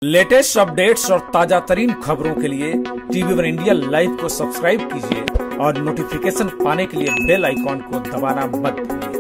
Latest updates और ताजा तरीन खबरों के लिए टीवी वन इंडिया लाइव को सब्सक्राइब कीजिए और नोटिफिकेशन पाने के लिए बेल आइकॉन को दबाना मत भूलिए।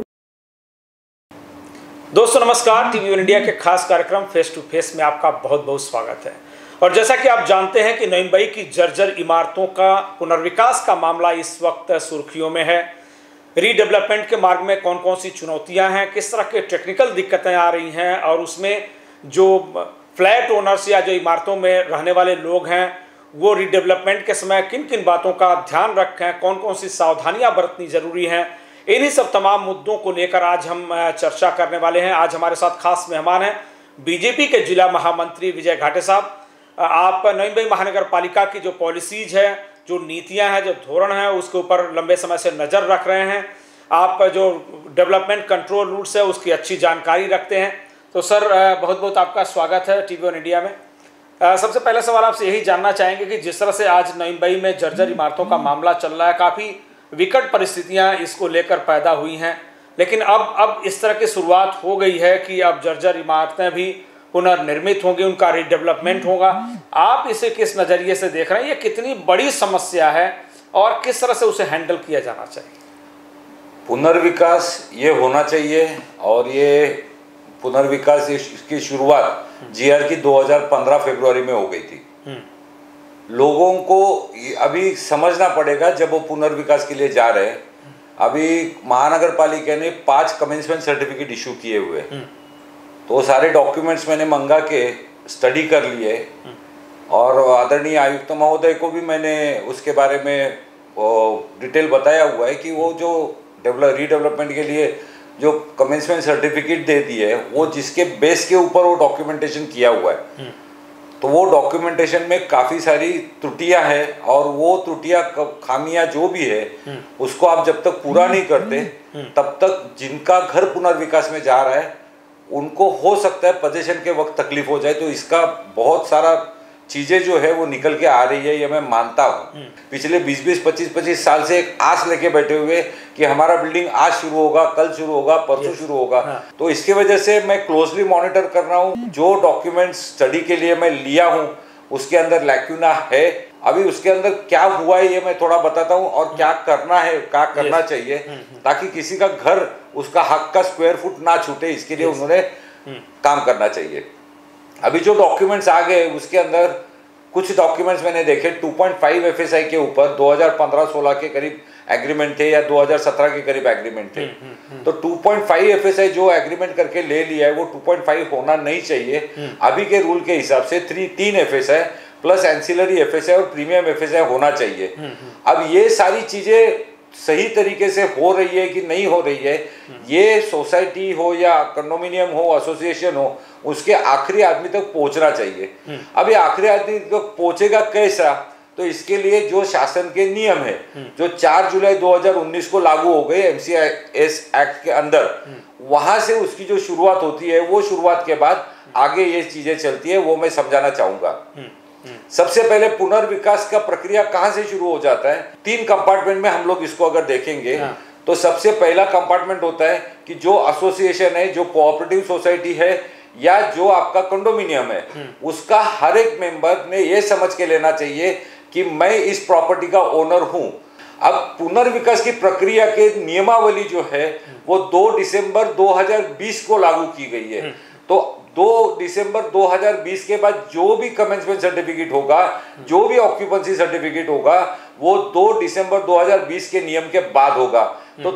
दोस्तों नमस्कार, टीवी वन इंडिया के खास कार्यक्रम फेस टू फेस में आपका बहुत बहुत स्वागत है। और जैसा कि आप जानते हैं कि नई मुंबई की जर्जर इमारतों का पुनर्विकास का मामला इस वक्त सुर्खियों में है। रीडेवलपमेंट के मार्ग में कौन कौन सी चुनौतियां हैं, किस तरह के टेक्निकल दिक्कतें आ रही हैं और उसमें जो फ्लैट ओनर्स या जो इमारतों में रहने वाले लोग हैं वो रीडेवलपमेंट के समय किन किन बातों का ध्यान रखें, कौन कौन सी सावधानियां बरतनी जरूरी हैं, इन्हीं सब तमाम मुद्दों को लेकर आज हम चर्चा करने वाले हैं। आज हमारे साथ खास मेहमान हैं बीजेपी के जिला महामंत्री विजय घाटे साहब। आप नई मुंबई महानगर पालिका की जो पॉलिसीज है, जो नीतियां हैं, जो धोरण है, उसके ऊपर लंबे समय से नज़र रख रहे हैं। आप जो डेवलपमेंट कंट्रोल रूल्स है उसकी अच्छी जानकारी रखते हैं। तो सर बहुत बहुत आपका स्वागत है टीवी वन इंडिया में। सबसे पहला सवाल आपसे यही जानना चाहेंगे कि जिस तरह से आज नई मुंबई में जर्जर इमारतों का मामला चल रहा है, काफ़ी विकट परिस्थितियां इसको लेकर पैदा हुई हैं, लेकिन अब इस तरह की शुरुआत हो गई है कि अब जर्जर इमारतें भी पुनर्निर्मित होंगी, उनका रीडेवलपमेंट होगा। आप इसे किस नज़रिए से देख रहे हैं? ये कितनी बड़ी समस्या है और किस तरह से उसे हैंडल किया जाना चाहिए? पुनर्विकास ये होना चाहिए और ये पुनर्विकास इसकी शुरुआत जीआर की 2015 फरवरी में हो गई थी। लोगों को अभी समझना पड़ेगा जब वो पुनर्विकास के लिए जा रहे हैं। अभी महानगर पालिका ने 5 कमेंसमेंट सर्टिफिकेट इशू किए हुए, तो सारे डॉक्यूमेंट्स मैंने मंगा के स्टडी कर लिए और आदरणीय आयुक्त महोदय को भी मैंने उसके बारे में डिटेल बताया हुआ है कि वो जो रीडेवलपमेंट के लिए जो कमेंसमेंट सर्टिफिकेट दे दी है वो जिसके बेस के ऊपर वो डॉक्यूमेंटेशन किया हुआ है, तो वो डॉक्यूमेंटेशन में काफ़ी सारी त्रुटियां हैं और वो त्रुटियां खामियां जो भी है उसको आप जब तक पूरा नहीं करते तब तक जिनका घर पुनर्विकास में जा रहा है उनको हो सकता है पोजीशन के वक्त तकलीफ हो जाए। तो इसका बहुत सारा चीज़ें जो है वो निकल के आ रही है, ये मैं मानता हूँ। पिछले 20-20, 25-25 साल से एक आस लेके बैठे हुए कि हमारा बिल्डिंग आज शुरू होगा, कल शुरू होगा, परसों शुरू होगा। तो इसके वजह से मैं क्लोजली मॉनिटर कर रहा हूँ। जो डॉक्यूमेंट स्टडी के लिए मैं लिया हूँ उसके अंदर लैक्यूना है। अभी उसके अंदर क्या हुआ है ये मैं थोड़ा बताता हूँ और क्या करना है, क्या करना चाहिए ताकि किसी का घर उसका हक का स्क्वायर फुट ना छूटे, इसके लिए उन्होंने काम करना चाहिए। अभी जो डॉक्यूमेंट्स आ गए उसके अंदर कुछ डॉक्यूमेंट्स मैंने देखे 2.5 एफएसआई के ऊपर 2015-16 के करीब एग्रीमेंट थे या 2017 के करीब एग्रीमेंट थे। तो 2.5 एफएसआई जो एग्रीमेंट करके ले लिया है वो 2.5 होना नहीं चाहिए। अभी के रूल के हिसाब से 3 एफएसआई प्लस एंसिलरी एफएसआई और प्रीमियम एफएसआई होना चाहिए। अब ये सारी चीजें सही तरीके से हो रही है कि नहीं हो रही है, ये सोसाइटी हो या कंडोमिनियम हो, एसोसिएशन हो, उसके आखिरी आदमी तक पहुंचना चाहिए। अब ये आखिरी आदमी तक पहुंचेगा कैसा? तो इसके लिए जो शासन के नियम है जो 4 जुलाई 2019 को लागू हो गए MCIS एक्ट के अंदर, वहां से उसकी जो शुरुआत होती है वो शुरुआत के बाद आगे ये चीजें चलती है, वो मैं समझाना चाहूंगा। सबसे पहले पुनर्विकास का प्रक्रिया कहां से शुरू हो जाता है? 3 कंपार्टमेंट में हम लोग इसको अगर देखेंगे तो सबसे पहला कंपार्टमेंट होता है कि जो एसोसिएशन है, जो कोऑपरेटिव सोसाइटी है या जो आपका कंडोमिनियम है, उसका हर एक मेंबर ने यह समझ के लेना चाहिए कि मैं इस प्रॉपर्टी का ओनर हूं। अब पुनर्विकास की प्रक्रिया के नियमावली जो है वो 2 दिसंबर 2020 को लागू की गई है। तो 2 दिसंबर 2020 के बाद जो भी कमेंसमेंट सर्टिफिकेट होगा, जो भी ऑक्यूपेंसी सर्टिफिकेट होगा, वो 2 दिसंबर 2020 के नियम के बाद होगा। तो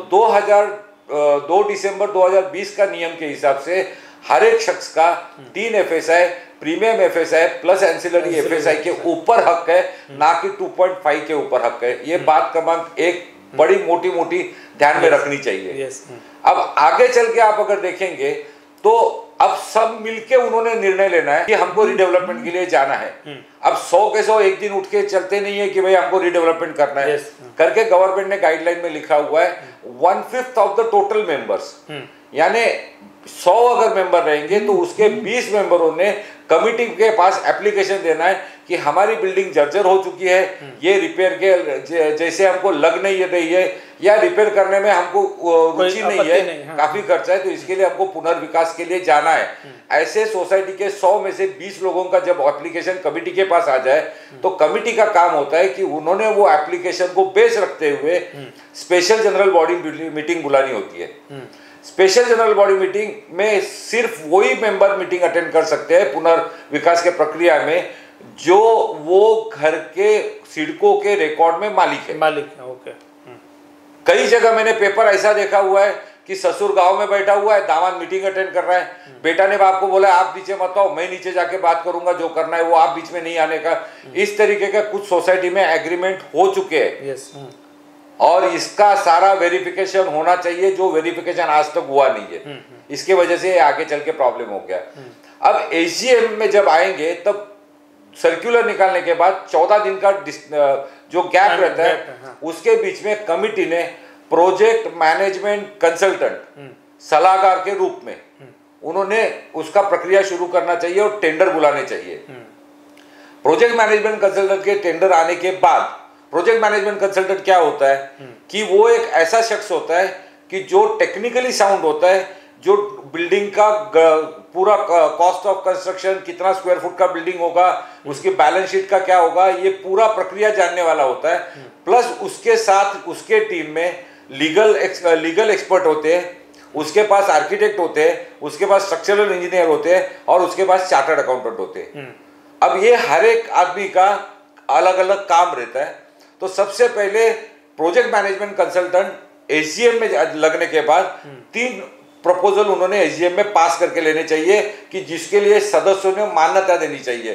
2 दिसंबर 2020 का नियम के हिसाब से हर एक शख्स का 3 FSI, premium FSI plus ancillary FSI के ऊपर हक है, ना कि 2.5 के ऊपर हक है। ये बात क्रमांक 1 बड़ी मोटी ध्यान में रखनी चाहिए। अब आगे चल के आप अगर देखेंगे तो अब सब मिलके उन्होंने निर्णय लेना है कि हमको रीडेवलपमेंट के लिए जाना है। अब 100 के 100 एक दिन उठ के चलते नहीं है कि भाई हमको रीडेवलपमेंट करना है करके गवर्नमेंट ने गाइडलाइन में लिखा हुआ है 1/5 ऑफ द टोटल मेंबर्स, यानी 100 अगर मेंबर रहेंगे तो उसके 20 मेंबरों ने कमिटी के पास एप्लीकेशन देना है कि हमारी बिल्डिंग जर्जर हो चुकी है, ये रिपेयर के जैसे हमको लग नहीं रही है या रिपेयर करने में हमको रुचि नहीं है, हाँ। काफी खर्चा है, तो इसके लिए हमको पुनर्विकास के लिए जाना है। ऐसे सोसाइटी के 100 में से 20 लोगों का जब एप्लीकेशन कमिटी के पास आ जाए तो कमिटी का काम होता है कि उन्होंने वो एप्लीकेशन को बेस रखते हुए स्पेशल जनरल बॉडी मीटिंग बुलानी होती है। स्पेशल जनरल बॉडी मीटिंग में सिर्फ वही मेंबर मीटिंग अटेंड कर सकते हैं पुनर्विकास के प्रक्रिया में जो वो घर के सिडको के रिकॉर्ड में मालिक है। ओके। कई जगह मैंने पेपर ऐसा देखा हुआ है कि ससुर गांव में बैठा हुआ है, दामाद मीटिंग अटेंड कर रहा है, बेटा ने बाप को बोला आप नीचे मत आओ, मैं नीचे जाके बात करूंगा, जो करना है वो आप बीच में नहीं आने का। इस तरीके का कुछ सोसाइटी में एग्रीमेंट हो चुके हैं और इसका सारा वेरिफिकेशन होना चाहिए, जो वेरिफिकेशन आज तक हुआ नहीं है। इसके वजह से आगे चल के प्रॉब्लम हो गया। अब एजीएम में जब आएंगे तब सर्कुलर निकालने के बाद 14 दिन का जो गैप रहता है उसके बीच में कमिटी ने प्रोजेक्ट मैनेजमेंट कंसल्टेंट सलाहकार के रूप में उन्होंने उसका प्रक्रिया शुरू करना चाहिए और टेंडर बुलाने चाहिए। प्रोजेक्ट मैनेजमेंट कंसल्टेंट के टेंडर आने के बाद प्रोजेक्ट मैनेजमेंट कंसल्टेंट क्या होता है कि वो एक ऐसा शख्स होता है कि जो टेक्निकली साउंड होता है, जो बिल्डिंग का पूरा कॉस्ट ऑफ कंस्ट्रक्शन, कितना स्क्वायर फुट का बिल्डिंग होगा, उसकी बैलेंस शीट का क्या होगा, ये पूरा प्रक्रिया जानने वाला होता है। प्लस उसके साथ उसके टीम में लीगल एक्सपर्ट होते हैं, उसके पास आर्किटेक्ट होते हैं, उसके पास स्ट्रक्चरल इंजीनियर होते हैं और उसके पास चार्टर्ड अकाउंटेंट होते हैं। अब ये हर एक आदमी का अलग अलग काम रहता है। तो सबसे पहले प्रोजेक्ट मैनेजमेंट कंसल्टेंट एजीएम में लगने के बाद 3 प्रपोजल उन्होंने एजीएम में पास करके लेने चाहिए कि जिसके लिए सदस्यों ने मान्यता देनी चाहिए।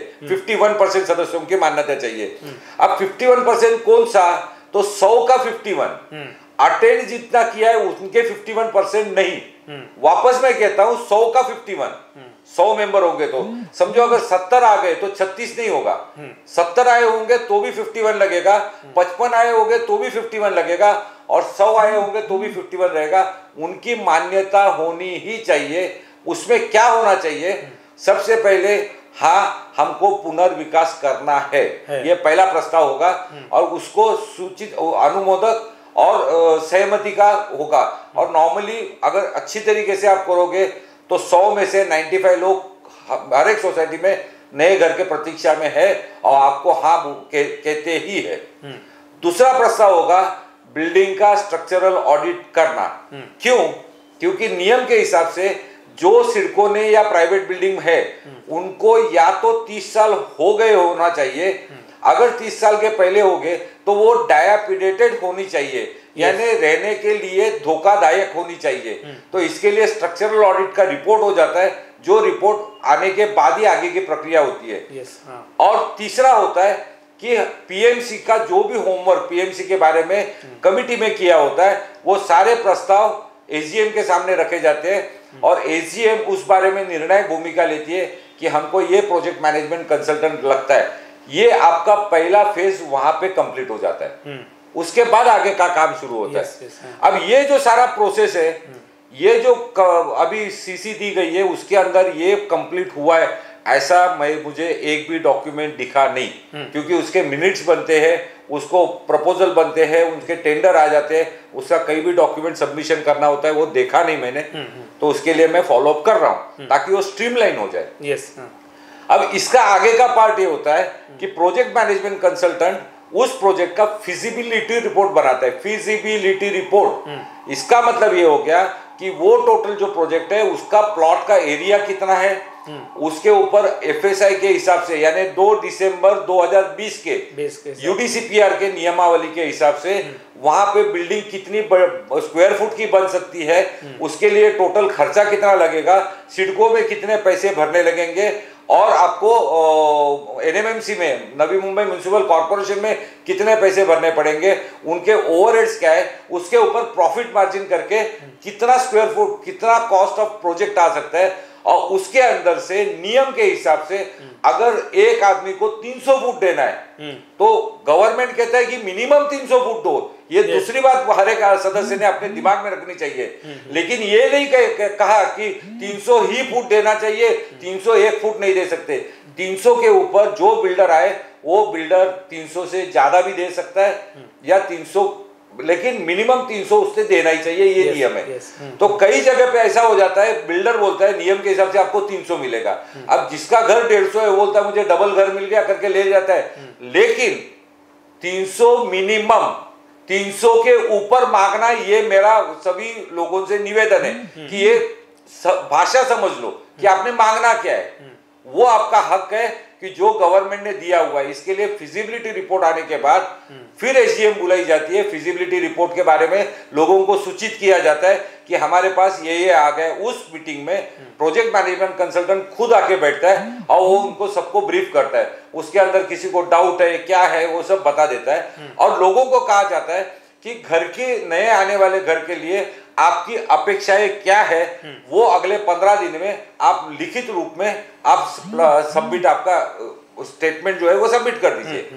51% सदस्यों की मान्यता चाहिए। अब 51% कौन सा, तो 100 का 51 अटेंड जितना किया है उनके 51% नहीं, वापस मैं कहता हूं 100 का 51, 100 मेंबर होंगे तो समझो अगर 70 आ गए तो 36 नहीं होगा, 70 आए होंगे तो भी 51 लगेगा, 55 आए होंगे तो भी 51 लगेगा और 100 आए होंगे तो भी 51 रहेगा। उनकी मान्यता होनी ही चाहिए। उसमें क्या होना चाहिए, सबसे पहले हाँ हमको पुनर्विकास करना है, यह पहला प्रस्ताव होगा और उसको सूचित अनुमोदक और सहमति का होगा। और नॉर्मली अगर अच्छी तरीके से आप करोगे तो 100 में से 95 लोग हर एक सोसाइटी में नए घर के प्रतीक्षा में है और आपको हाँ कहते ही है। दूसरा प्रस्ताव होगा बिल्डिंग का स्ट्रक्चरल ऑडिट करना। क्यों? क्योंकि नियम के हिसाब से जो सिडको ने या प्राइवेट बिल्डिंग है उनको या तो 30 साल हो गए होना चाहिए, अगर 30 साल के पहले हो गए तो वो डायलापिडेटेड होनी चाहिए, यानी रहने के लिए धोखादायक होनी चाहिए। तो इसके लिए स्ट्रक्चरल ऑडिट का रिपोर्ट हो जाता है, जो रिपोर्ट आने के बाद ही आगे की प्रक्रिया होती है। और तीसरा होता है कि पीएमसी का जो भी होमवर्क पीएमसी के बारे में कमिटी में किया होता है वो सारे प्रस्ताव एजीएम के सामने रखे जाते हैं और एजीएम उस बारे में निर्णायक भूमिका लेती है कि हमको ये प्रोजेक्ट मैनेजमेंट कंसल्टेंट लगता है। ये आपका पहला फेज वहां पे कंप्लीट हो जाता है। उसके बाद आगे का काम शुरू होता है। अब ये जो सारा प्रोसेस है, ये जो अभी सीसी दी गई है उसके अंदर ये कंप्लीट हुआ है ऐसा मुझे एक भी डॉक्यूमेंट दिखा नहीं, क्योंकि उसके मिनट्स बनते हैं, उसको प्रपोजल बनते हैं, उनके टेंडर आ जाते हैं, उसका कई भी डॉक्यूमेंट सबमिशन करना होता है, वो देखा नहीं मैंने। तो उसके लिए मैं फॉलोअप कर रहा हूँ ताकि वो स्ट्रीमलाइन हो जाए। अब इसका आगे का पार्ट ये होता है कि प्रोजेक्ट मैनेजमेंट कंसल्टेंट उस प्रोजेक्ट का फिजिबिलिटी रिपोर्ट बनाता है। फिजिबिलिटी रिपोर्ट इसका मतलब ये हो गया कि वो टोटल जो प्रोजेक्ट है उसका प्लॉट का एरिया कितना है, उसके ऊपर एफएसआई के हिसाब से यानी 2 दिसंबर 2020 के यूडीसीपीआर के नियमावली के हिसाब से वहां पे बिल्डिंग कितनी स्क्वायर फुट की बन सकती है, उसके लिए टोटल खर्चा कितना लगेगा, सिडको में कितने पैसे भरने लगेंगे और आपको एनएमएमसी में नवी मुंबई म्युनिसिपल कॉर्पोरेशन में कितने पैसे भरने पड़ेंगे, उनके ओवरहेड्स क्या है, उसके ऊपर प्रॉफिट मार्जिन करके कितना स्क्वायर फुट कितना कॉस्ट ऑफ प्रोजेक्ट आ सकता है। और उसके अंदर से नियम के हिसाब से अगर एक आदमी को 300 फुट देना है तो गवर्नमेंट कहता है कि मिनिमम 300 फुट दो, ये दूसरी बात हर एक सदस्य ने अपने दिमाग में रखनी चाहिए। लेकिन ये नहीं कहा कि 300 ही फुट देना चाहिए, 301 फुट नहीं दे सकते। 300 के ऊपर जो बिल्डर आए वो बिल्डर 300 से ज्यादा भी दे सकता है या 300, लेकिन मिनिमम 300 उससे देना ही चाहिए, ये नियम है। तो कई जगह पे ऐसा हो जाता है, बिल्डर बोलता है नियम के हिसाब से आपको 300 मिलेगा। अब जिसका घर 150 है वो बोलता है मुझे डबल घर मिल गया करके ले जाता है। लेकिन 300 मिनिमम, 300 के ऊपर मांगना, ये मेरा सभी लोगों से निवेदन है कि ये भाषा समझ लो कि आपने मांगना क्या है। वो आपका हक है कि जो गवर्नमेंट ने दिया हुआ है, इसके लिए फिजिबिलिटी रिपोर्ट आने के बाद फिर एसडीएम बुलाई जाती है। फिजिबिलिटी रिपोर्ट के बारे में लोगों को सूचित किया जाता है कि हमारे पास ये आ गए। उस मीटिंग में प्रोजेक्ट मैनेजमेंट कंसल्टेंट खुद आके बैठता है और वो उनको सबको ब्रीफ करता है। उसके अंदर किसी को डाउट है क्या है वो सब बता देता है। और लोगों को कहा जाता है कि घर के नए आने वाले घर के लिए आपकी अपेक्षाएं क्या है, वो अगले 15 दिन में आप लिखित रूप में आप सबमिट, आपका स्टेटमेंट जो है वो सबमिट कर दीजिए।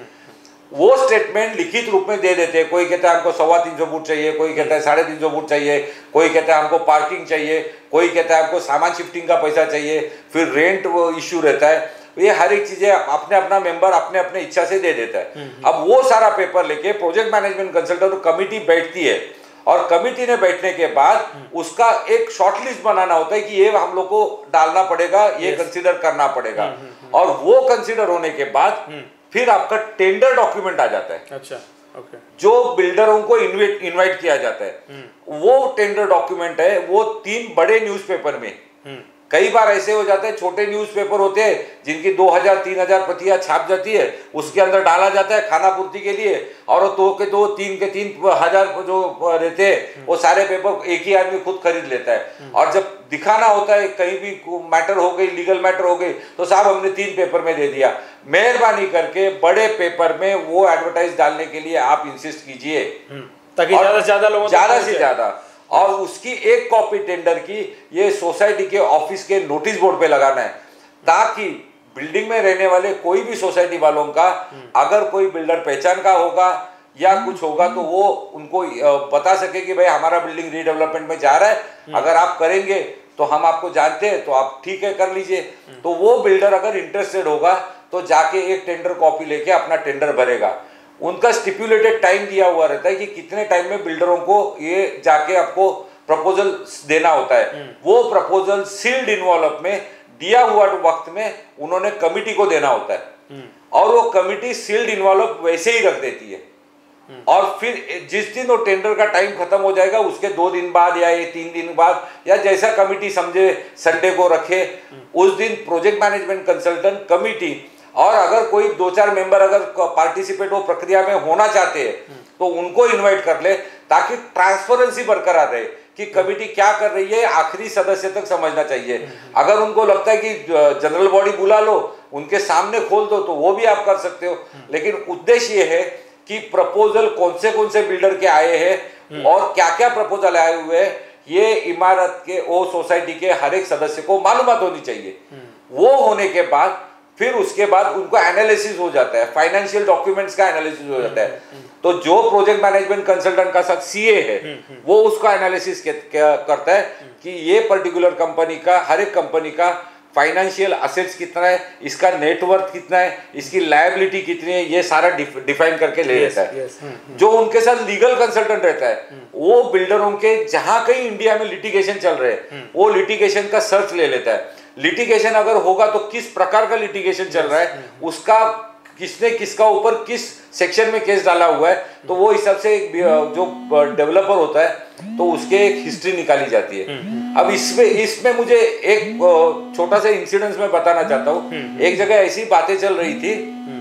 वो स्टेटमेंट लिखित रूप में दे देते हैं। कोई कहता है हमको 350 फुट चाहिए, कोई कहता है 350 फुट चाहिए, कोई कहता है हमको पार्किंग चाहिए, कोई कहता है हमको सामान शिफ्टिंग का पैसा चाहिए, फिर रेंट वो इश्यू रहता है। ये हर एक चीजें अपने अपना मेंबर अपने अपने इच्छा से दे देता है। अब वो सारा पेपर लेके प्रोजेक्ट मैनेजमेंट कंसल्टेंट कमिटी बैठती है और कमिटी ने बैठने के बाद उसका एक शॉर्ट लिस्ट बनाना होता है कि ये हम लोग को डालना पड़ेगा, ये कंसीडर करना पड़ेगा। और वो कंसीडर होने के बाद फिर आपका टेंडर डॉक्यूमेंट आ जाता है। अच्छा, ओके। जो बिल्डरों को इनवाइट किया जाता है, वो टेंडर डॉक्यूमेंट है, वो 3 बड़े न्यूज़पेपर में, कई बार ऐसे हो जाते हैं छोटे न्यूज़पेपर होते हैं जिनकी 2000-3000 प्रतियां छाप जाती है, उसके अंदर डाला जाता है खाना पूर्ति के लिए। और 2 के 2, 3 के 3000 जो रहते हैं वो सारे पेपर एक ही आदमी खुद खरीद लेता है। और जब दिखाना होता है कहीं भी मैटर हो गई, लीगल मैटर हो गई, तो साहब हमने 3 पेपर में दे दिया। मेहरबानी करके बड़े पेपर में वो एडवर्टाइज डालने के लिए आप इंसिस्ट कीजिए ताकि ज्यादा से ज्यादा लोगों, ज्यादा से ज्यादा। और उसकी एक कॉपी टेंडर की ये सोसाइटी के ऑफिस के नोटिस बोर्ड पे लगाना है, ताकि बिल्डिंग में रहने वाले कोई भी सोसाइटी वालों का अगर कोई बिल्डर पहचान का होगा या कुछ होगा तो वो उनको बता सके कि भाई हमारा बिल्डिंग रीडेवलपमेंट में जा रहा है, अगर आप करेंगे तो हम आपको जानते हैं, तो आप ठीक है कर लीजिए। तो वो बिल्डर अगर इंटरेस्टेड होगा तो जाके एक टेंडर कॉपी लेके अपना टेंडर भरेगा। उनका स्टिपुलेटेड टाइम दिया हुआ रहता है कि कितने टाइम में बिल्डरों को ये जाके आपको प्रपोजल देना होता है। वो प्रपोजल सील्ड इन्वॉल्व में दिया हुआ वक्त में उन्होंने कमिटी को देना होता है और वो कमिटी सील्ड इन्वॉल्व वैसे ही रख देती है। और फिर जिस दिन वो टेंडर का टाइम खत्म हो जाएगा उसके 2 दिन बाद या 3 दिन बाद या जैसा कमिटी समझे, संडे को रखे, उस दिन प्रोजेक्ट मैनेजमेंट कंसल्टेंट कमिटी और अगर कोई 2-4 मेंबर अगर पार्टिसिपेट वो प्रक्रिया में होना चाहते हैं तो उनको इनवाइट कर ले, ताकि ट्रांसपेरेंसी बरकरार रहे कि कमिटी क्या कर रही है आखिरी सदस्य तक समझना चाहिए। अगर उनको लगता है कि जनरल बॉडी बुला लो, उनके सामने खोल दो, तो वो भी आप कर सकते हो। लेकिन उद्देश्य ये है कि प्रपोजल कौन से बिल्डर के आए हैं और क्या क्या प्रपोजल आए हुए हैं, ये इमारत के वो सोसाइटी के हर एक सदस्य को मालूमात होनी चाहिए। वो होने के बाद फिर उसके बाद उनको एनालिसिस हो जाता है, फाइनेंशियल डॉक्यूमेंट्स का एनालिसिस हो जाता है। तो जो प्रोजेक्ट मैनेजमेंट कंसल्टेंट का साथ सीए है वो उसका एनालिसिस करता है कि ये पर्टिकुलर कंपनी का, हर एक कंपनी का फाइनेंशियल असेट्स कितना है, इसका नेटवर्थ कितना है, इसकी लायबिलिटी कितनी है, ये सारा डिफाइन करके ले लेता है। जो उनके साथ लीगल कंसल्टेंट रहता है वो बिल्डरों के जहां कहीं इंडिया में लिटिगेशन चल रहे हैं वो लिटिगेशन का सर्च ले लेता है। लिटिगेशन अगर होगा तो किस प्रकार का लिटिगेशन चल रहा है, उसका किसने किसका ऊपर किस सेक्शन में केस डाला हुआ है, तो वो हिसाब से जो डेवलपर होता है तो उसके एक हिस्ट्री निकाली जाती है। अब इसमें मुझे एक छोटा सा इंसिडेंस मैं बताना चाहता हूँ। एक जगह ऐसी बातें चल रही थी,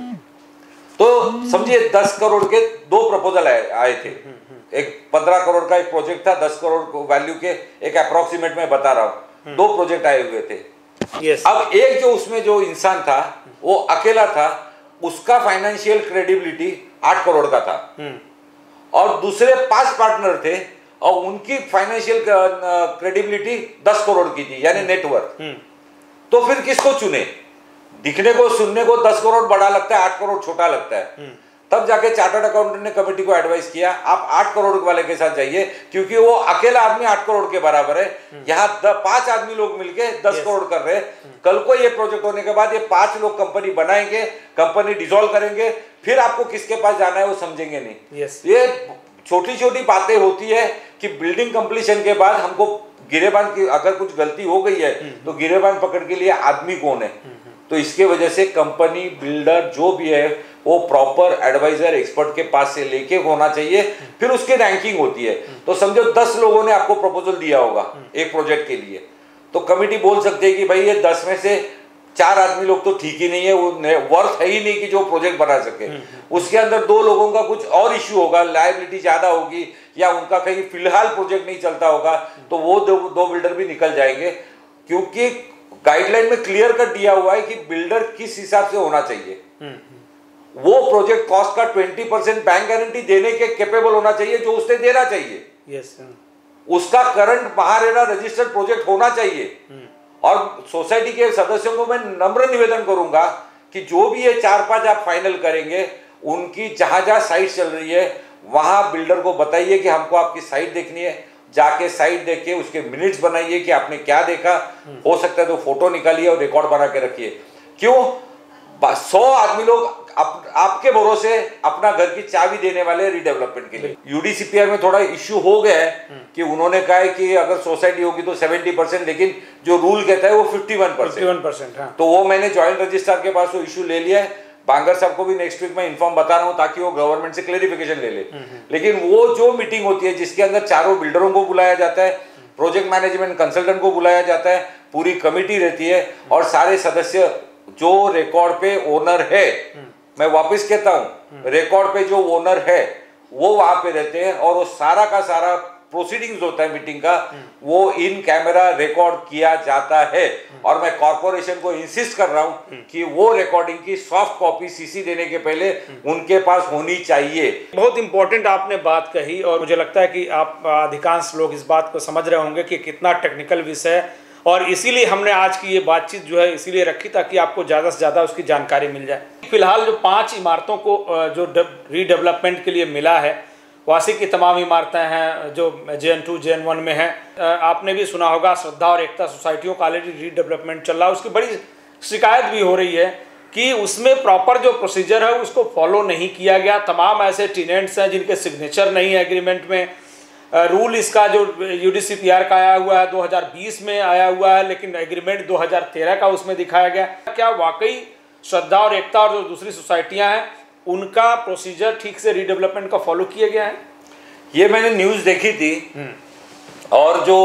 तो समझिए 10 करोड़ के 2 प्रपोजल आए थे। एक 15 करोड़ का एक प्रोजेक्ट था, 10 करोड़ वैल्यू के एक अप्रोक्सीमेट में बता रहा हूँ, 2 प्रोजेक्ट आए हुए थे। अब एक जो उसमें जो इंसान था वो अकेला था, उसका फाइनेंशियल क्रेडिबिलिटी 8 करोड़ का था और दूसरे 5 पार्टनर थे और उनकी फाइनेंशियल क्रेडिबिलिटी 10 करोड़ की थी, यानी नेटवर्थ। तो फिर किसको चुने? दिखने को सुनने को 10 करोड़ बड़ा लगता है, 8 करोड़ छोटा लगता है। तब जाके चार्टर्ड अकाउंटेंट ने कमेटी को एडवाइस किया आप 8 करोड़ वाले के साथ जाइए, क्योंकि वो अकेला आदमी 8 करोड़ के बराबर है। यहाँ 5 आदमी लोग मिलके 10 करोड़ कर रहे हैं। कल को ये प्रोजेक्ट होने के बाद ये 5 लोग कंपनी बनाएंगे, कंपनी डिसॉल्व करेंगे, फिर आपको किसके पास जाना है वो समझेंगे नहीं। ये छोटी छोटी बातें होती है कि बिल्डिंग कंप्लीशन के बाद हमको गिरेबान की अगर कुछ गलती हो गई है तो गिरेबान पकड़ के लिए आदमी कौन है। तो इसके वजह से कंपनी बिल्डर जो भी है वो प्रॉपर एडवाइजर एक्सपर्ट के पास से लेके होना चाहिए, फिर उसकी रैंकिंग होती है। तो समझो 10 लोगों ने आपको प्रपोजल दिया होगा एक प्रोजेक्ट के लिए, तो कमेटी बोल सकती है कि भाई ये 10 में से 4 आदमी लोग तो ठीक ही नहीं है, वो वर्थ है ही नहीं कि जो प्रोजेक्ट बना सके। उसके अंदर 2 लोगों का कुछ और इश्यू होगा, लायबिलिटी ज्यादा होगी या उनका कहीं फिलहाल प्रोजेक्ट नहीं चलता होगा, तो वो दो बिल्डर भी निकल जाएंगे, क्योंकि गाइडलाइन में क्लियर कर दिया हुआ है कि बिल्डर किस हिसाब से होना चाहिए। वो प्रोजेक्ट कॉस्ट का 20% बैंक गारंटी देने के कैपेबल होना चाहिए जो उसने देना चाहिए। उसका करंट महारेरा रजिस्टर्ड प्रोजेक्ट होना चाहिए। और सोसाइटी के सदस्यों को मैं नम्र निवेदन करूंगा कि जो भी ये 4-5 आप फाइनल करेंगे, उनकी जहां साइट चल रही है वहां बिल्डर को बताइए कि हमको आपकी साइट देखनी है, जाके साइट देख के उसके मिनट्स बनाइए कि आपने क्या देखा, हो सकता है तो फोटो निकालिए और रिकॉर्ड बना के रखिए। क्यों 100 आदमी लोग आपके भरोसे अपना घर की चाबी देने वाले रीडेवलपमेंट के लिए। यूडीसीपीआर में थोड़ा इश्यू हो गया है कि उन्होंने कहा है कि अगर सोसाइटी होगी तो 70%, लेकिन जो रूल कहता है वो 51%। हाँ। तो वो मैंने ज्वाइंट रजिस्ट्रार के पास वो इश्यू ले लिया है। बांगर साहब को भी नेक्स्ट वीक में इन्फॉर्म बता रहा हूं ताकि वो गवर्नमेंट से क्लेरिफिकेशन ले ले। लेकिन वो जो मीटिंग होती है जिसके अंदर चारों बिल्डरों को बुलाया जाता है, प्रोजेक्ट मैनेजमेंट कंसल्टेंट को बुलाया जाता है, पूरी कमिटी रहती है और सारे सदस्य जो रिकॉर्ड पे ओनर है, मैं वापस कहता हूं रिकॉर्ड पे जो ओनर है वो वहां पे रहते हैं और वो सारा का सारा प्रोसीडिंग्स होता है मीटिंग का, वो इन कैमरा रिकॉर्ड किया जाता है। और मैं कॉर्पोरेशन को इंसिस्ट कर रहा हूं कि वो रिकॉर्डिंग की सॉफ्ट कॉपी सीसी देने के पहले उनके पास होनी चाहिए। बहुत इंपॉर्टेंट आपने बात कही और मुझे लगता है कि आप अधिकांश लोग इस बात को समझ रहे होंगे कि कितना टेक्निकल विषय है, और इसीलिए हमने आज की ये बातचीत जो है इसीलिए रखी ताकि आपको ज़्यादा से ज़्यादा उसकी जानकारी मिल जाए। फिलहाल जो 5 इमारतों को जो रीडेवलपमेंट के लिए मिला है, वासी की तमाम इमारतें हैं जो JN2 JN1 में हैं। आपने भी सुना होगा श्रद्धा और एकता सोसाइटियों का ऑलरेडी रीडेवलपमेंट चल रहा है। उसकी बड़ी शिकायत भी हो रही है कि उसमें प्रॉपर जो प्रोसीजर है उसको फॉलो नहीं किया गया। तमाम ऐसे टेनेंट्स हैं जिनके सिग्नेचर नहीं है एग्रीमेंट में। रूल इसका जो UDCPR का आया हुआ है 2020 में आया हुआ है, लेकिन एग्रीमेंट 2013 का उसमें दिखाया गया। क्या वाकई श्रद्धा और एकता और जो दूसरी सोसाइटियां हैं उनका प्रोसीजर ठीक से रीडेवलपमेंट का फॉलो किया गया है? ये मैंने न्यूज़ देखी थी और जो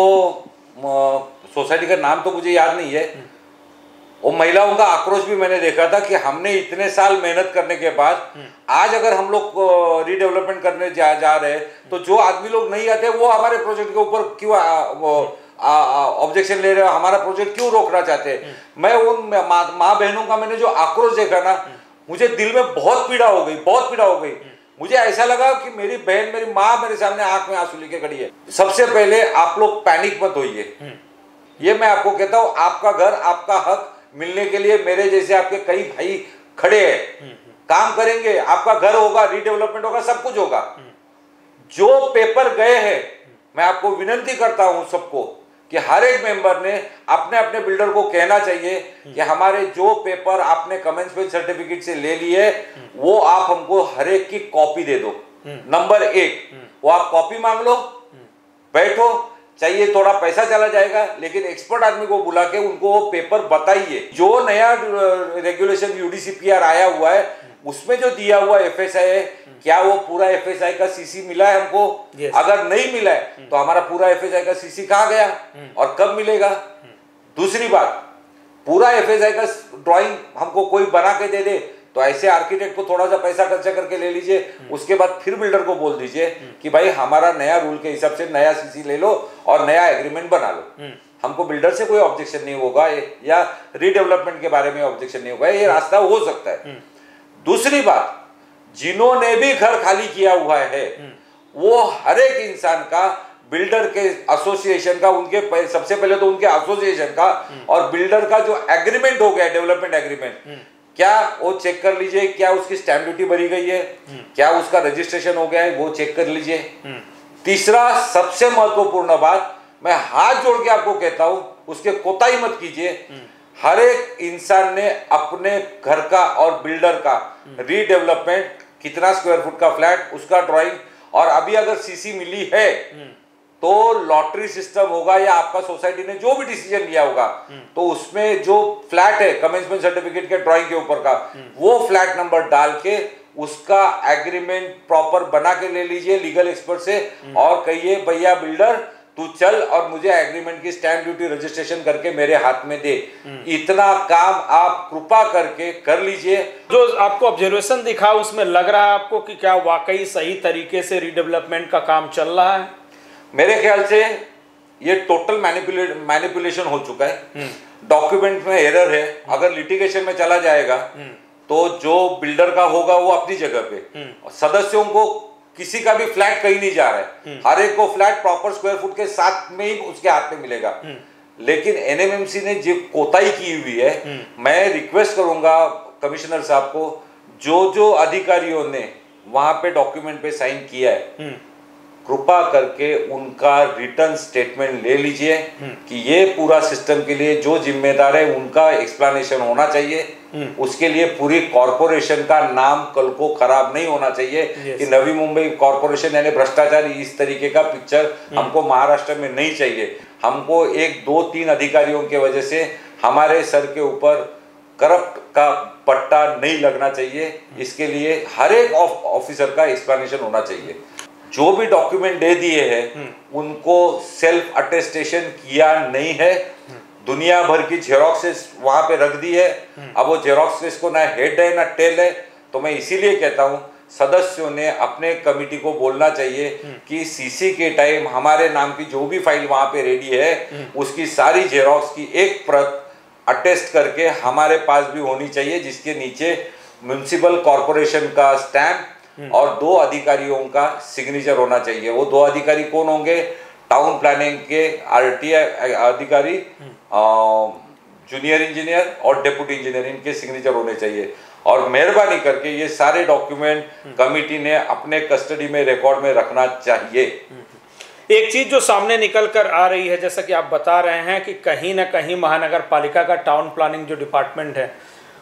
सोसाइटी का नाम तो मुझे याद नहीं है, वो महिलाओं का आक्रोश भी मैंने देखा था कि हमने इतने साल मेहनत करने के बाद आज अगर हम लोग रीडेवलपमेंट करने जा रहे हैं तो जो आदमी लोग नहीं आते वो हमारे प्रोजेक्ट के ऊपर क्यों ऑब्जेक्शन ले रहे हो, हमारा प्रोजेक्ट क्यों रोकना चाहते हैं। मैं उन माँ बहनों का मैंने जो आक्रोश देखा ना, मुझे दिल में बहुत पीड़ा हो गई, बहुत पीड़ा हो गई। मुझे ऐसा लगा कि मेरी बहन, मेरी माँ मेरे सामने आंख में आंसू लेके खड़ी है। सबसे पहले आप लोग पैनिक मत होइए, ये मैं आपको कहता हूँ। आपका घर, आपका हक मिलने के लिए मेरे जैसे आपके कई भाई खड़े हैं, काम करेंगे, आपका घर होगा, रीडेवलपमेंट होगा, सब कुछ होगा। जो पेपर गए हैं, मैं आपको विनती करता हूं सबको कि हर एक मेंबर ने अपने अपने बिल्डर को कहना चाहिए कि हमारे जो पेपर आपने कमेंसमेंट सर्टिफिकेट से ले लिए वो आप हमको हर एक की कॉपी दे दो। नंबर 1, वो आप कॉपी मांग लो, बैठो, चाहिए थोड़ा पैसा चला जाएगा, लेकिन एक्सपर्ट आदमी को बुला के उनको वो पेपर बताइए। जो नया रेगुलेशन UDCPR आया हुआ है उसमें जो दिया हुआ FSI है, क्या वो पूरा FSI का CC मिला है हमको? अगर नहीं मिला है तो हमारा पूरा FSI का CC कहाँ गया और कब मिलेगा? दूसरी बात, पूरा FSI का ड्राइंग हमको कोई बना के दे दे तो ऐसे आर्किटेक्ट को थोड़ा सा पैसा खर्चा करके ले लीजिए, उसके बाद फिर बिल्डर को बोल दीजिए कि भाई हमारा नया रूल के हिसाब से नया CC ले लो और नया एग्रीमेंट बना लो। हमको बिल्डर से कोई ऑब्जेक्शन नहीं होगा या रीडेवलपमेंट के बारे में ऑब्जेक्शन नहीं होगा, ये रास्ता हो सकता है। दूसरी बात, जिन्होंने भी घर खाली किया हुआ है वो हर एक इंसान का, बिल्डर के एसोसिएशन का, उनके सबसे पहले तो उनके एसोसिएशन का और बिल्डर का जो एग्रीमेंट हो गया डेवलपमेंट एग्रीमेंट, क्या वो चेक कर लीजिए, क्या उसकी स्टैम्प ड्यूटी भरी गई है, क्या उसका रजिस्ट्रेशन हो गया है, वो चेक कर लीजिए। तीसरा सबसे महत्वपूर्ण बात, मैं हाथ जोड़ के आपको कहता हूं, उसके कोताही मत कीजिए। हर एक इंसान ने अपने घर का और बिल्डर का रीडेवलपमेंट, कितना स्क्वायर फुट का फ्लैट, उसका ड्राइंग, और अभी अगर सीसी मिली है तो लॉटरी सिस्टम होगा या आपका सोसाइटी ने जो भी डिसीजन लिया होगा तो उसमें जो फ्लैट है कमेंसमेंट सर्टिफिकेट के ड्राइंग के ऊपर का, वो फ्लैट नंबर डाल के उसका एग्रीमेंट प्रॉपर बना के ले लीजिए लीगल एक्सपर्ट से, और कहिए भैया बिल्डर तू चल और मुझे एग्रीमेंट की स्टैम्प ड्यूटी रजिस्ट्रेशन करके मेरे हाथ में दे। इतना काम आप कृपा करके कर लीजिए। जो आपको ऑब्जर्वेशन दिखा उसमें लग रहा है आपको कि क्या वाकई सही तरीके से रीडेवलपमेंट का काम चल रहा है? मेरे ख्याल से ये टोटल मैनिपुलेशन हो चुका है। डॉक्यूमेंट में एरर है, अगर लिटिगेशन में चला जाएगा तो जो बिल्डर का होगा वो अपनी जगह पे, सदस्यों को किसी का भी फ्लैट कहीं नहीं जा रहा है, हर एक को फ्लैट प्रॉपर स्क्वायर फुट के साथ में ही उसके हाथ में मिलेगा। लेकिन एनएमएमसी ने जो कोताही की हुई है, मैं रिक्वेस्ट करूंगा कमिश्नर साहब को, जो अधिकारियों ने वहां पे डॉक्यूमेंट पे साइन किया है, कृपा करके उनका रिटर्न स्टेटमेंट ले लीजिए कि ये पूरा सिस्टम के लिए जो जिम्मेदार है उनका एक्सप्लेनेशन होना चाहिए। उसके लिए पूरी कॉरपोरेशन का नाम कल को खराब नहीं होना चाहिए कि नवी मुंबई कॉरपोरेशन यानी भ्रष्टाचार, इस तरीके का पिक्चर हमको महाराष्ट्र में नहीं चाहिए। हमको 1, 2, 3 अधिकारियों के वजह से हमारे सर के ऊपर करप्ट का पट्टा नहीं लगना चाहिए। इसके लिए हर एक ऑफिसर का एक्सप्लेनेशन होना चाहिए। जो भी डॉक्यूमेंट दे दिए हैं उनको सेल्फ अटेस्टेशन किया नहीं है, दुनिया भर की जेरोक्सेस वहां पे रख दी है। अब वो जेरोक्सेस को ना हेड है ना टेल है। तो मैं इसीलिए कहता हूं सदस्यों ने अपने कमिटी को बोलना चाहिए कि सीसी के टाइम हमारे नाम की जो भी फाइल वहां पे रेडी है उसकी सारी जेरोक्स की एक प्रत अटेस्ट करके हमारे पास भी होनी चाहिए, जिसके नीचे म्युनिसिपल कॉरपोरेशन का स्टैम्प और 2 अधिकारियों का सिग्नेचर होना चाहिए। वो 2 अधिकारी कौन होंगे? टाउन प्लानिंग के आरटीआई अधिकारी, जूनियर इंजीनियर और डेप्यूटी इंजीनियर, इनके सिग्नेचर होने चाहिए। और मेहरबानी करके ये सारे डॉक्यूमेंट कमिटी ने अपने कस्टडी में रिकॉर्ड में रखना चाहिए। एक चीज जो सामने निकल कर आ रही है, जैसा कि आप बता रहे हैं कि कहीं ना कहीं महानगर पालिका का टाउन प्लानिंग जो डिपार्टमेंट है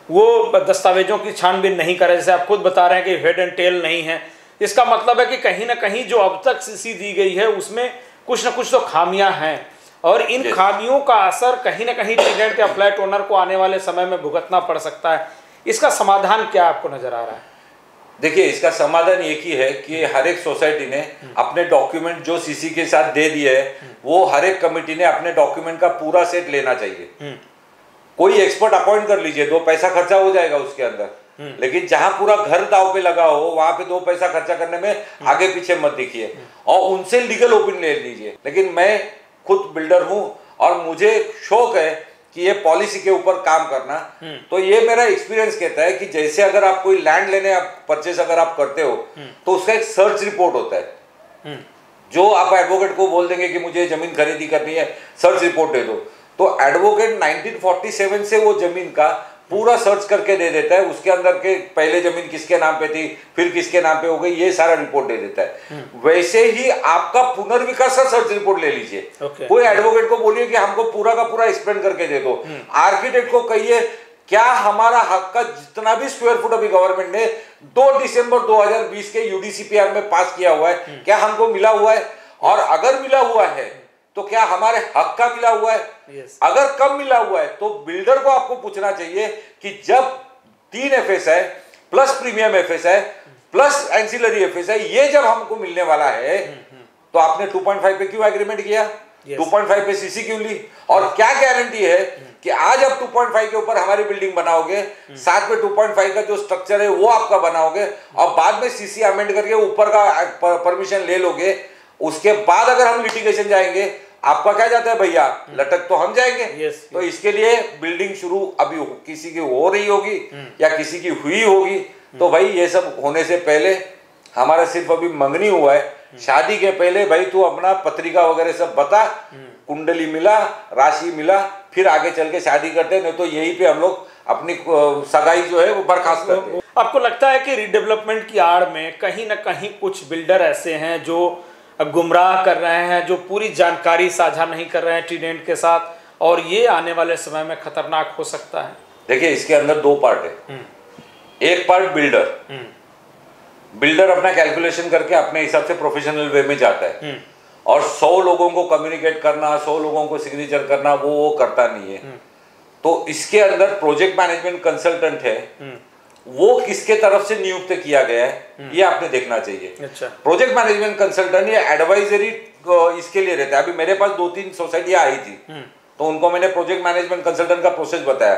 वो दस्तावेजों की छानबीन नहीं कर रहे। जैसे आप खुद बता रहे हैं कि हेड एंड टेल नहीं है, इसका मतलब है कि कहीं ना कहीं जो अब तक सीसी दी गई है उसमें कुछ ना कुछ तो खामियां हैं, और इन खामियों का असर कहीं ना कहीं टेनेंट या फ्लैट ओनर को आने वाले समय में भुगतना पड़ सकता है। इसका समाधान क्या आपको नजर आ रहा है? देखिए, इसका समाधान एक ही है कि हर एक सोसाइटी ने अपने डॉक्यूमेंट जो सीसी के साथ दे दिए है वो हर एक कमेटी ने अपने डॉक्यूमेंट का पूरा सेट लेना चाहिए। कोई एक्सपर्ट अपॉइंट कर लीजिए, 2 पैसा खर्चा हो जाएगा उसके अंदर, लेकिन जहां पूरा घर दाव पे लगा हो वहां पे 2 पैसा खर्चा करने में आगे पीछे मत दिखिए और उनसे लीगल ओपिनियन ले लीजिए। लेकिन मैं खुद बिल्डर हूं और मुझे शौक है कि ये पॉलिसी के ऊपर काम करना, तो ये मेरा एक्सपीरियंस कहता है कि जैसे अगर आप कोई लैंड लेने परचेस अगर आप करते हो तो उसका एक सर्च रिपोर्ट होता है। जो आप एडवोकेट को बोल देंगे कि मुझे जमीन खरीदी करनी है, सर्च रिपोर्ट दे दो, तो एडवोकेट 1947 से वो जमीन का पूरा सर्च करके दे देता है। उसके अंदर के पहले जमीन किसके नाम पे थी, फिर किसके नाम पे हो गई, ये सारा रिपोर्ट दे देता है। वैसे ही आपका पुनर्विकास का सर्च रिपोर्ट ले लीजिए। कोई एडवोकेट को बोलिए कि हमको पूरा का पूरा एक्सप्लेन करके दे दो। आर्किटेक्ट को कहिए क्या हमारा हक का जितना भी स्क्वायर फुट अभी गवर्नमेंट ने 2 दिसंबर 2020 के यूडीसीपीआर में पास किया हुआ है, क्या हमको मिला हुआ है? और अगर मिला हुआ है तो क्या हमारे हक का मिला हुआ है? अगर कम मिला हुआ है तो बिल्डर को आपको पूछना चाहिए कि जब 3 FSI plus premium FSI plus ancillary FSI ये जब हमको मिलने वाला है तो आपने 2.5 पे क्यों एग्रीमेंट किया? 2.5 पे सीसी क्यों ली? और क्या गारंटी है कि आज आप 2.5 के ऊपर हमारी बिल्डिंग बनाओगे, साथ में 2.5 का जो स्ट्रक्चर है वो आपका बनाओगे और बाद में सीसी अमेंड करके ऊपर का परमिशन ले लोगे, उसके बाद अगर हम लिटिगेशन जाएंगे आपका क्या जाता है भैया, लटक तो हम जाएंगे। तो इसके लिए बिल्डिंग शुरू अभी किसी की हो रही होगी या किसी की हुई होगी, तो भाई ये सब होने से पहले हमारा सिर्फ अभी मंगनी हुआ है। शादी के पहले भाई तू अपना पत्रिका वगैरह सब बता, कुंडली मिला, राशि मिला, फिर आगे चल के शादी करते हैं, नहीं तो यही पे हम लोग अपनी सगाई जो है वो बर्खास्त कर दे। आपको लगता है कि रीडेवलपमेंट की आड़ में कहीं ना कहीं कुछ बिल्डर ऐसे हैं जो गुमराह कर रहे हैं, जो पूरी जानकारी साझा नहीं कर रहे हैं टीनेंट के साथ, और ये आने वाले समय में खतरनाक हो सकता है? देखिए, इसके अंदर दो पार्ट है। एक पार्ट बिल्डर अपना कैलकुलेशन करके अपने हिसाब से प्रोफेशनल वे में जाता है और 100 लोगों को कम्युनिकेट करना, 100 लोगों को सिग्नेचर करना, वो करता नहीं है। तो इसके अंदर प्रोजेक्ट मैनेजमेंट कंसल्टेंट है, वो किसके तरफ से नियुक्त किया गया है ये आपने देखना चाहिए। अच्छा। प्रोजेक्ट मैनेजमेंट कंसल्टेंट ये एडवाइजरी इसके लिए रहता है। अभी मेरे पास 2-3 सोसाइटियां आई थी, तो उनको मैंने प्रोजेक्ट मैनेजमेंट कंसल्टेंट का प्रोसेस बताया।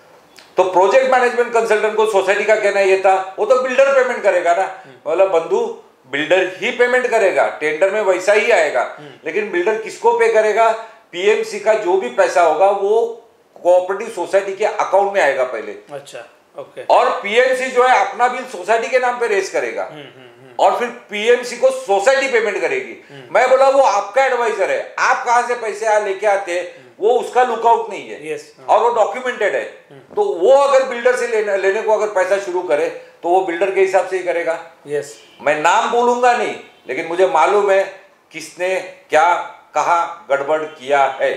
तो प्रोजेक्ट मैनेजमेंट कंसल्टेंट को सोसाइटी का कहना ये था, वो तो बिल्डर पेमेंट करेगा ना। मतलब बंधु, बिल्डर ही पेमेंट करेगा, टेंडर में वैसा ही आएगा, लेकिन बिल्डर किसको पे करेगा? पीएमसी का जो भी पैसा होगा वो कोऑपरेटिव सोसाइटी के अकाउंट में आएगा पहले। अच्छा, ओके। और पीएमसी जो है अपना बिल सोसाइटी के नाम पे रेज करेगा और फिर पीएमसी को सोसाइटी पेमेंट करेगी। मैं बोला वो आपका एडवाइजर है, आप कहां से पैसे लेके आते हैं, वो उसका लुकआउट नहीं है। और वो डॉक्यूमेंटेड है। तो वो अगर बिल्डर से लेने को अगर पैसा शुरू करे तो वो बिल्डर के हिसाब से ही करेगा। मैं नाम बोलूंगा नहीं, लेकिन मुझे मालूम है किसने क्या कहा गड़बड़ किया है।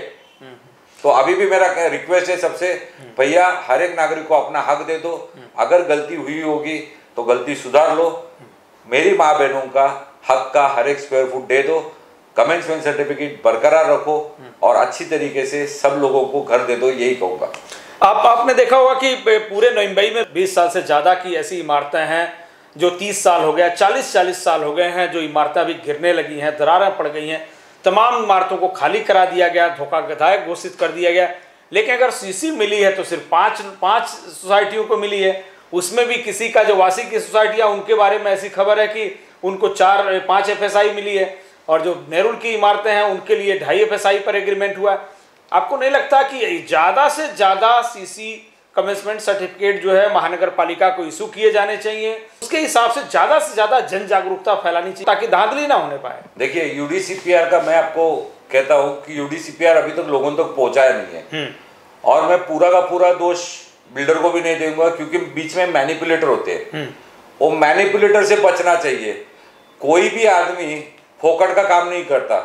तो अभी भी मेरा रिक्वेस्ट है सबसे, भैया हर एक नागरिक को अपना हक दे दो। अगर गलती हुई होगी तो गलती सुधार लो। मेरी माँ बहनों का हक का हर एक स्क्वायर फुट दे दो, कमेंसमेंट सर्टिफिकेट बरकरार रखो और अच्छी तरीके से सब लोगों को घर दे दो, यही कहूंगा। आपने देखा होगा कि पूरे नोइम्बई में 20 साल से ज़्यादा की ऐसी इमारतें हैं जो 30 साल हो गया, 40 साल हो गए हैं, जो इमारतें अभी गिरने लगी हैं, दरारें पड़ गई हैं। तमाम इमारतों को खाली करा दिया गया, धोखा विधायक घोषित कर दिया गया। लेकिन अगर सीसी मिली है तो सिर्फ पाँच सोसाइटियों को मिली है। उसमें भी किसी का जो वासी की सोसाइटियाँ, उनके बारे में ऐसी खबर है कि उनको 4-5 FSI मिली है, और जो नेरुल की इमारतें हैं उनके लिए 2.5 FSI पर एग्रीमेंट हुआ है। आपको नहीं लगता कि ज़्यादा से ज़्यादा सीसी कमेंसमेंट सर्टिफिकेट जो है महानगर पालिका को इशू किए जाने चाहिए? उसके हिसाब से ज़्यादा जन जागरूकता फैलानी चाहिए ताकि धांधली ना होने पाए। देखिए, यूडीसीपीआर का मैं आपको कहता हूँ कि यूडीसीपीआर अभी तक लोगों तक पहुंचाया नहीं है, और मैं पूरा का पूरा दोष बिल्डर को भी नहीं दूंगा, क्योंकि बीच में मैनिपुलेटर होते हैं। वो मैनिपुलेटर से बचना चाहिए। कोई भी आदमी फोकट का काम नहीं करता।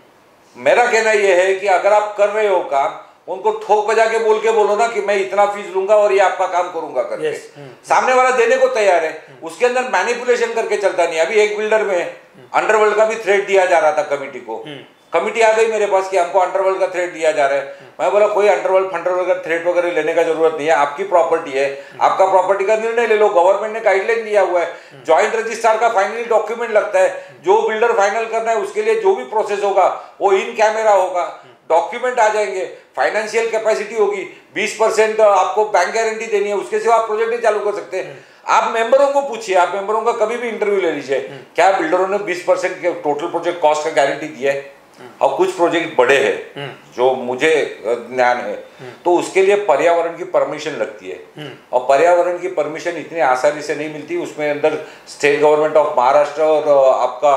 मेरा कहना यह है कि अगर आप कर रहे हो काम, उनको ठोक बजा के बोलो ना कि मैं इतना फीस लूंगा और ये आपका काम करूंगा करके। सामने वाला देने को तैयार है, उसके अंदर मैनिपुलेशन करके चलता नहीं। अभी एक बिल्डर में अंडरवर्ल्ड का भी थ्रेट दिया जा रहा था कमिटी को। कमिटी आ गई मेरे पास कि हमको अंडरवर्ल्ड का थ्रेट दिया जा रहा है। मैं बोला कोई अंडरवर्ल्ड फंडरवर्ल्ड का थ्रेट वगैरह लेने का जरूरत नहीं है, आपकी प्रॉपर्टी है, आपका प्रॉपर्टी का निर्णय ले लो। गवर्नमेंट ने गाइडलाइन दिया हुआ है, जॉइंट रजिस्ट्रार का फाइनली डॉक्यूमेंट लगता है। जो बिल्डर फाइनल करना है उसके लिए जो भी प्रोसेस होगा वो इन कैमरा होगा, डॉक्यूमेंट आ जाएंगे, फाइनेंशियल कैपेसिटी होगी, 20% आपको बैंक गारंटी देनी है, उसके सिवा आप प्रोजेक्ट नहीं चालू कर सकते। आप मेंबरों को पूछिए, आप मेंबरों का कभी भी इंटरव्यू ले लीजिए, क्या बिल्डरों ने 20% के टोटल प्रोजेक्ट कॉस्ट का गारंटी दिया है? और कुछ प्रोजेक्ट बड़े हैं जो मुझे ज्ञान है, तो उसके लिए पर्यावरण की परमिशन लगती है, और पर्यावरण की परमिशन इतनी आसानी से नहीं मिलती। उसमें अंदर स्टेट गवर्नमेंट ऑफ महाराष्ट्र और आपका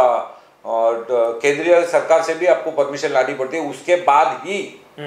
केंद्रीय सरकार से भी आपको परमिशन लानी पड़ती है, उसके बाद ही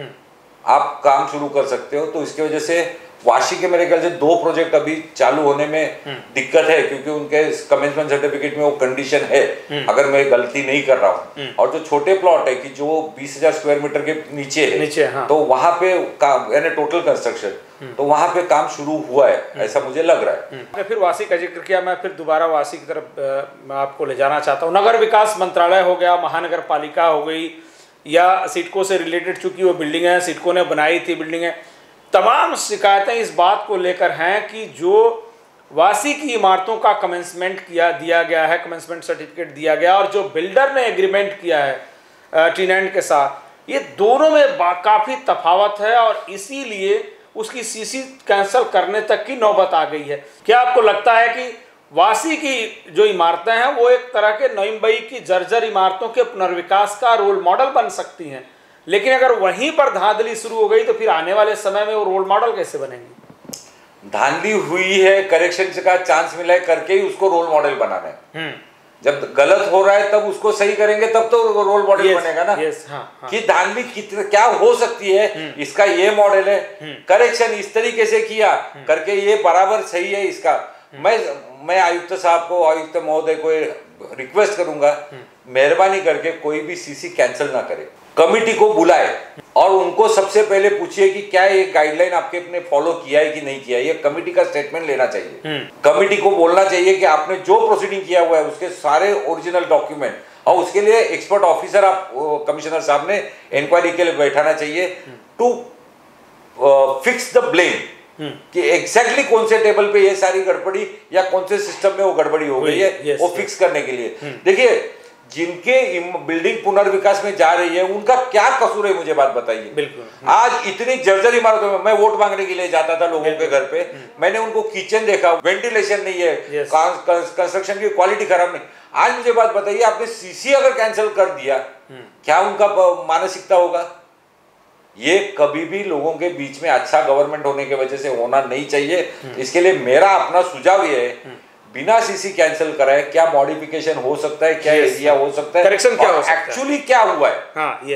आप काम शुरू कर सकते हो। तो इसकी वजह से वाशी के मेरे ख्याल से 2 प्रोजेक्ट अभी चालू होने में दिक्कत है, क्योंकि उनके कमेंसमेंट सर्टिफिकेट में वो कंडीशन है, अगर मैं गलती नहीं कर रहा हूँ। और जो छोटे प्लॉट है कि जो 20,000 स्क्वायर मीटर के नीचे है, हाँ। तो वहां पे काम यानी टोटल कंस्ट्रक्शन, तो वहां पे काम शुरू हुआ है, ऐसा मुझे लग रहा है। फिर वाशी का जिक्र किया, मैं फिर दोबारा वाशी की तरफ मैं आपको ले जाना चाहता हूँ। नगर विकास मंत्रालय हो गया, महानगर पालिका हो गई, या सिडको से रिलेटेड चूंकि वो बिल्डिंग है, सिडको ने बनाई थी बिल्डिंग है, तमाम शिकायतें इस बात को लेकर हैं कि जो वाशी की इमारतों का कमेंसमेंट दिया गया है, कमेंसमेंट सर्टिफिकेट दिया गया, और जो बिल्डर ने एग्रीमेंट किया है टीनेंट के साथ, ये दोनों में काफ़ी तफावत है, और इसीलिए उसकी सीसी कैंसिल करने तक की नौबत आ गई है। क्या आपको लगता है कि वाशी की जो इमारतें हैं वो एक तरह के नोइम्बई की जर्जर इमारतों के पुनर्विकास का रोल मॉडल बन सकती हैं, लेकिन अगर वहीं पर धांधली शुरू हो गई तो फिर आने वाले समय में वो रोल मॉडल कैसे बनेंगी? धांधली हुई है, करेक्शन का चांस मिला है करके ही उसको रोल मॉडल बनाना है। जब गलत हो रहा है तब उसको सही करेंगे, तब तो रोल मॉडल बनेगा ना। कि धांधली कितना क्या हो सकती है, इसका ये मॉडल है, करेक्शन इस तरीके से किया करके ये बराबर सही है इसका। मैं आयुक्त साहब को, आयुक्त महोदय को रिक्वेस्ट करूंगा, मेहरबानी करके कोई भी सीसी कैंसिल ना करे, कमिटी को बुलाए और उनको सबसे पहले पूछिए कि क्या ये गाइडलाइन आपके अपने फॉलो किया है कि नहीं किया है। ये कमिटी का स्टेटमेंट लेना चाहिए। कमिटी को बोलना चाहिए कि आपने जो प्रोसीडिंग किया हुआ है उसके सारे ओरिजिनल डॉक्यूमेंट, और उसके लिए एक्सपर्ट ऑफिसर आप कमिश्नर साहब ने इंक्वायरी के लिए बैठाना चाहिए टू फिक्स द ब्लेम कि एग्जैक्टली कौन से टेबल पे ये सारी गड़बड़ी या कौन से सिस्टम में वो गड़बड़ी हो गई है, वो फिक्स करने के लिए। देखिए, जिनके बिल्डिंग पुनर्विकास में जा रही है उनका क्या कसूर है, मुझे बात बताइए। बिल्कुल। आज इतनी जर्जर इमारतों में, मैं वोट मांगने के लिए जाता था लोगों के घर पे, मैंने उनको किचन देखा, वेंटिलेशन नहीं है, कंस्ट्रक्शन की क्वालिटी खराब नहीं। आज मुझे बात बताइए, आपने सीसी अगर कैंसिल कर दिया, क्या उनका मानसिकता होगा? ये कभी भी लोगों के बीच में अच्छा गवर्नमेंट होने की वजह से होना नहीं चाहिए। इसके लिए मेरा अपना सुझाव ये है, बिना सीसी कैंसिल कराए क्या मॉडिफिकेशन हो सकता है, क्या एरिया हो सकता है, करेक्शन क्या हो सकता है, एक्चुअली क्या हुआ है,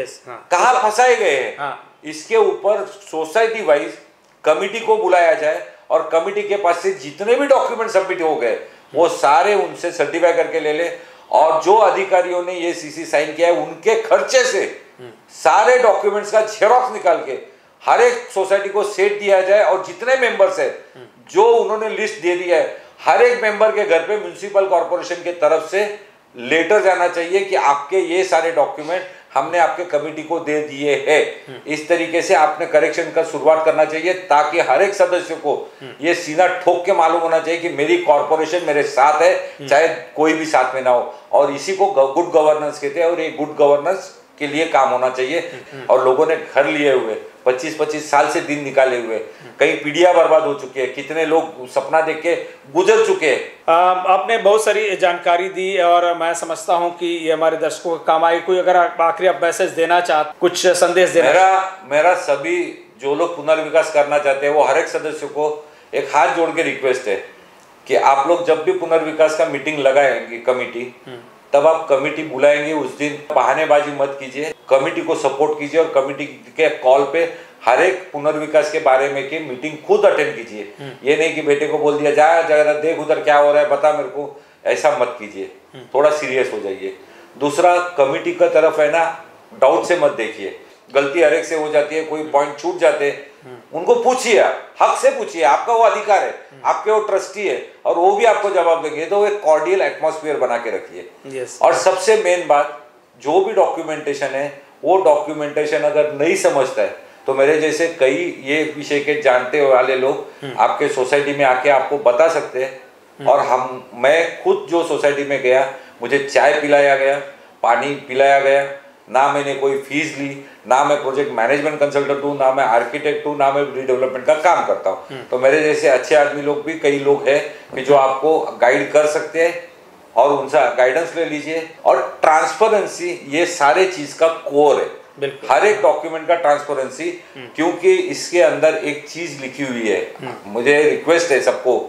कहाँ फंसाए गए हैं, इसके ऊपर सोसाइटी वाइज कमिटी को बुलाया जाए और कमिटी के पास से जितने भी डॉक्यूमेंट सबमिट हो गए वो सारे उनसे सर्टिफाई करके ले ले, और जो अधिकारियों ने ये सीसी साइन किया है उनके खर्चे से सारे डॉक्यूमेंट्स का जेरोक्स निकाल के हर एक सोसाइटी को सेट दिया जाए, और जितने मेंबर्स है जो उन्होंने लिस्ट दे दिया है, हर एक मेंबर के घर पे म्युनिसिपल कॉर्पोरेशन के तरफ से लेटर जाना चाहिए कि आपके ये सारे डॉक्यूमेंट हमने आपके कमेटी को दे दिए हैं। इस तरीके से आपने करेक्शन का शुरुआत करना चाहिए, ताकि हर एक सदस्य को ये सीधा ठोक के मालूम होना चाहिए कि मेरी कॉर्पोरेशन मेरे साथ है, चाहे कोई भी साथ में ना हो। और इसी को गुड गवर्नेंस कहते हैं, और ये गुड गवर्नेंस के लिए काम होना चाहिए। और लोगों ने घर लिए हुए 25-25 साल से दिन निकाले हुए, कई पीढ़ियां बर्बाद हो चुकी है, कितने लोग सपना देख के गुजर चुके हैं। आपने बहुत सारी जानकारी दी और मैं समझता हूं कि ये हमारे दर्शकों का काम आए। कोई अगर आखिरी आप मैसेज देना चाहते, कुछ संदेश देना? मेरा सभी जो लोग पुनर्विकास करना चाहते हैं वो हर एक सदस्य को एक हाथ जोड़ के रिक्वेस्ट है कि आप लोग जब भी पुनर्विकास का मीटिंग लगाएंगे कमिटी, तब आप कमिटी बुलाएंगे उस दिन बहानेबाजी मत कीजिए, कमिटी को सपोर्ट कीजिए और कमिटी के कॉल पे हर एक पुनर्विकास के बारे में की मीटिंग खुद अटेंड कीजिए। ये नहीं कि बेटे को बोल दिया जा जगह देख उधर क्या हो रहा है बता मेरे को, ऐसा मत कीजिए, थोड़ा सीरियस हो जाइए। दूसरा, कमिटी का तरफ है ना डाउट से मत देखिए, गलती हर एक से हो जाती है, कोई पॉइंट छूट जाते उनको पूछिए, हक से पूछिए, आपका वो अधिकार है, आपके वो ट्रस्टी है और वो भी आपको जवाब देंगे। तो एक कॉर्डियल एटमॉस्फेयर बना के रखिए। और सबसे मेन बात, जो भी डॉक्यूमेंटेशन है वो डॉक्यूमेंटेशन अगर नहीं समझता है तो मेरे जैसे कई ये विषय के जानते वाले लोग आपके सोसाइटी में आके आपको बता सकते हैं। और मैं खुद जो सोसाइटी में गया, मुझे चाय पिलाया गया, पानी पिलाया गया, ना मैंने कोई फीस ली, ना मैं प्रोजेक्ट मैनेजमेंट कंसल्टेंट हूँ, ना मैं आर्किटेक्ट हूँ, ना मैं रीडेवलपमेंट का काम करता हूँ। तो मेरे जैसे अच्छे आदमी लोग भी कई लोग हैं कि जो आपको गाइड कर सकते हैं और उनसे गाइडेंस ले लीजिए। और ट्रांसपेरेंसी ये सारे चीज का कोर है, हर एक डॉक्यूमेंट का ट्रांसपेरेंसी, क्योंकि इसके अंदर एक चीज लिखी हुई है। मुझे रिक्वेस्ट है सबको,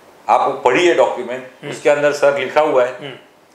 आप पढ़िए डॉक्यूमेंट, उसके अंदर सर लिखा हुआ है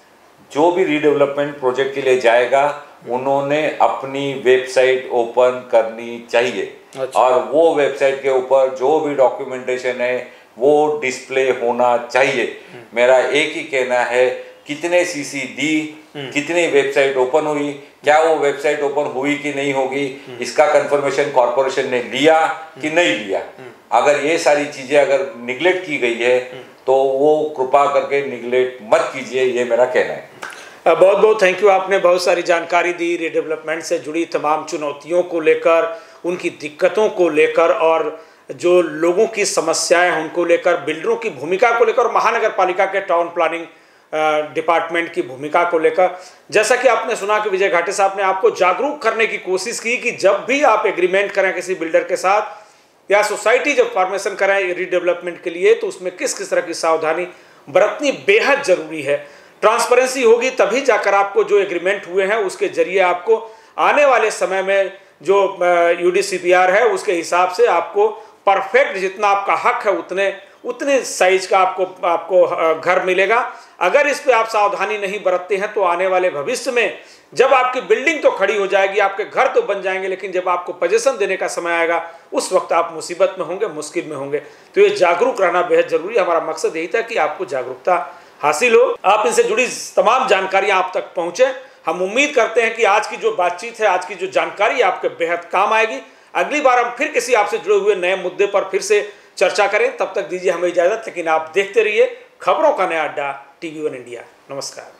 जो भी रीडेवलपमेंट प्रोजेक्ट के लिए जाएगा उन्होंने अपनी वेबसाइट ओपन करनी चाहिए। अच्छा। और वो वेबसाइट के ऊपर जो भी डॉक्यूमेंटेशन है वो डिस्प्ले होना चाहिए। मेरा एक ही कहना है, कितने सीसी दी, कितनी वेबसाइट ओपन हुई, क्या वो वेबसाइट ओपन हुई कि नहीं होगी, इसका कंफर्मेशन कॉर्पोरेशन ने लिया कि नहीं लिया। अगर ये सारी चीजें अगर निगलेक्ट की गई है तो वो कृपा करके निगलेक्ट मत कीजिए, ये मेरा कहना है। बहुत बहुत थैंक यू। आपने बहुत सारी जानकारी दी रीडेवलपमेंट से जुड़ी तमाम चुनौतियों को लेकर, उनकी दिक्कतों को लेकर और जो लोगों की समस्याएं हैं उनको लेकर, बिल्डरों की भूमिका को लेकर, महानगर पालिका के टाउन प्लानिंग डिपार्टमेंट की भूमिका को लेकर। जैसा कि आपने सुना कि विजय घाटे साहब ने आपको जागरूक करने की कोशिश की कि जब भी आप एग्रीमेंट करें किसी बिल्डर के साथ या सोसाइटी जब फॉर्मेशन कराएं रीडेवलपमेंट के लिए, तो उसमें किस किस तरह की सावधानी बरतनी बेहद जरूरी है। ट्रांसपेरेंसी होगी तभी जाकर आपको जो एग्रीमेंट हुए हैं उसके जरिए आपको आने वाले समय में जो UDCPR है उसके हिसाब से आपको परफेक्ट, जितना आपका हक है उतने साइज का आपको घर मिलेगा। अगर इस पे आप सावधानी नहीं बरतते हैं तो आने वाले भविष्य में जब आपकी बिल्डिंग तो खड़ी हो जाएगी, आपके घर तो बन जाएंगे, लेकिन जब आपको पोजीशन देने का समय आएगा उस वक्त आप मुसीबत में होंगे, मुश्किल में होंगे। तो ये जागरूक रहना बेहद जरूरी है। हमारा मकसद यही था कि आपको जागरूकता हासिल हो, आप इनसे जुड़ी तमाम जानकारियां आप तक पहुंचे। हम उम्मीद करते हैं कि आज की जो बातचीत है, आज की जो जानकारी आपके बेहद काम आएगी। अगली बार हम फिर किसी आपसे जुड़े हुए नए मुद्दे पर फिर से चर्चा करें। तब तक दीजिए हमें इजाजत, लेकिन आप देखते रहिए खबरों का नया अड्डा TV1 इंडिया। नमस्कार।